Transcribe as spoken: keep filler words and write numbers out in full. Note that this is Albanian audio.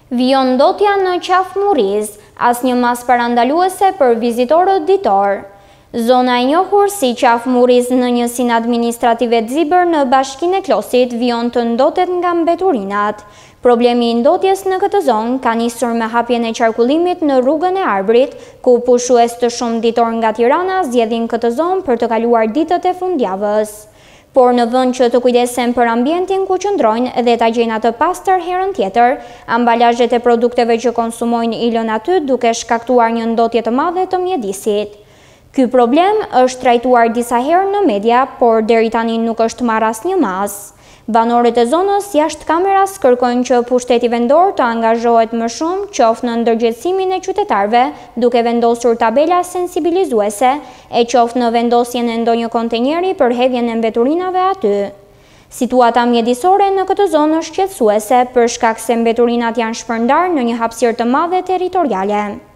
Vijon ndotja në Qafmuriz, asnjë mas parandaluese për vizitorët ditor. Zona e njohur si Qafmuriz në njësinë administrative Dzibër në bashkinë e Klosit vijon të ndotet nga mbeturinat. Problemi i ndotjes në këtë zonë ka nisur me hapjen e qarkullimit në rrugën e Arbrit, ku pushues të shumë ditor nga Tirana zgjedhin këtë zonë për të kaluar ditët e fundjavës. Por në vend që të kujdesen për ambientin ku qëndrojnë dhe ta gjejnë atë pastër herën tjetër, ambalazhet e produkteve që konsumojnë i lënë aty duke shkaktuar një ndotje të madhe të mjedisit. Ky problem është trajtuar disa herë në media, por deri tani nuk është marrë asnjë mas. Banorët e zonës jashtë kameras kërkojnë që pushteti vendor të angazhohet më shumë qoftë në ndërgjegjësimin e qytetarëve, duke vendosur tabela sensibilizuese, e qoftë në vendosjen e ndonjë kontenjeri për hedhjen e mbeturinave aty. Situata mjedisore në këtë zonë është shqetësuese për shkak se mbeturinat janë shpërndarë në një hapësirë të madhe territoriale.